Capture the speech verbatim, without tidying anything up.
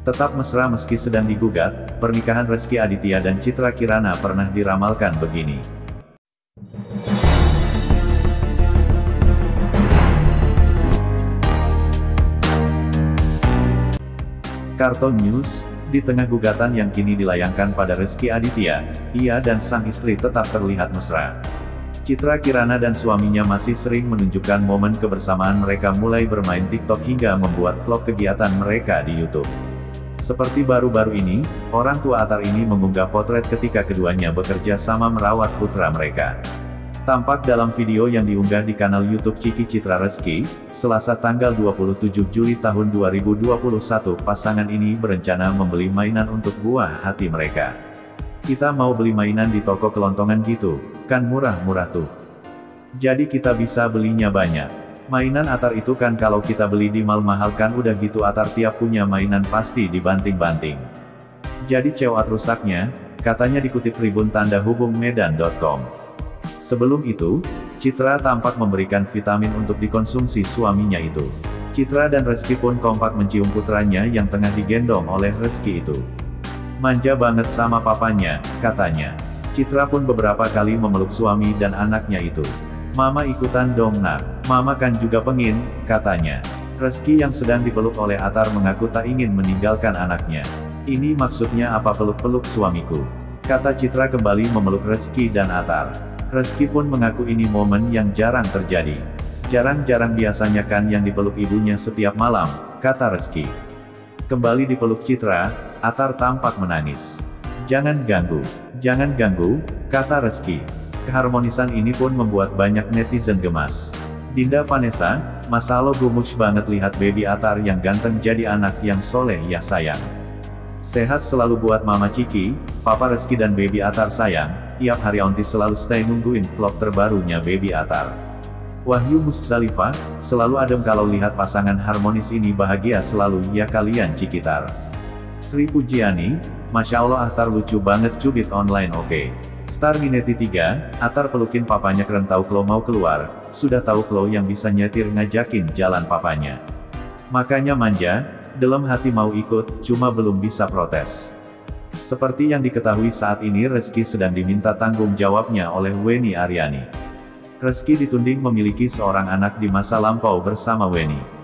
Tetap mesra meski sedang digugat, pernikahan Rezky Aditya dan Citra Kirana pernah diramalkan begini. Karton News, di tengah gugatan yang kini dilayangkan pada Rezky Aditya, ia dan sang istri tetap terlihat mesra. Citra Kirana dan suaminya masih sering menunjukkan momen kebersamaan mereka mulai bermain TikTok hingga membuat vlog kegiatan mereka di YouTube. Seperti baru-baru ini, orang tua Athar ini mengunggah potret ketika keduanya bekerja sama merawat putra mereka. Tampak dalam video yang diunggah di kanal YouTube Ciki Citra Rezky, Selasa tanggal dua puluh tujuh Juli tahun dua ribu dua puluh satu, pasangan ini berencana membeli mainan untuk buah hati mereka. "Kita mau beli mainan di toko kelontongan gitu, kan murah-murah tuh. Jadi kita bisa belinya banyak. Mainan Athar itu kan kalau kita beli di mall mahal kan udah gitu Athar tiap punya mainan pasti dibanting-banting. Jadi cewek rusaknya," katanya dikutip Tribun Tanda Hubung Medan titik com. Sebelum itu, Citra tampak memberikan vitamin untuk dikonsumsi suaminya itu. Citra dan Rezky pun kompak mencium putranya yang tengah digendong oleh Rezky itu. "Manja banget sama papanya," katanya. Citra pun beberapa kali memeluk suami dan anaknya itu. "Mama ikutan dong nak, mama kan juga pengin," katanya. Rezky yang sedang dipeluk oleh Athar mengaku tak ingin meninggalkan anaknya. "Ini maksudnya apa peluk-peluk suamiku?" kata Citra kembali memeluk Rezky dan Athar. Rezky pun mengaku ini momen yang jarang terjadi. "Jarang-jarang biasanya kan yang dipeluk ibunya setiap malam," kata Rezky. Kembali dipeluk Citra, Athar tampak menangis. "Jangan ganggu, jangan ganggu," kata Rezky. Keharmonisan ini pun membuat banyak netizen gemas. Dinda Vanessa, "Masa lo gemes banget lihat baby Athar yang ganteng jadi anak yang soleh ya sayang. Sehat selalu buat Mama Ciki, Papa Rezky dan baby Athar sayang. Tiap hari Aunty selalu stay nungguin vlog terbarunya baby Athar." Wahyu Muzdalifah, "Selalu adem kalau lihat pasangan harmonis ini, bahagia selalu ya kalian Cikitar." Sri Pujiani, "Masya Allah Athar lucu banget cubit online oke." Star Mineti tiga, "Athar pelukin papanya keren tahu Klo mau keluar, sudah tahu Klo yang bisa nyetir ngajakin jalan papanya. Makanya manja, dalam hati mau ikut, cuma belum bisa protes." Seperti yang diketahui saat ini Rezky sedang diminta tanggung jawabnya oleh Weni Aryani. Rezky dituding memiliki seorang anak di masa lampau bersama Weni.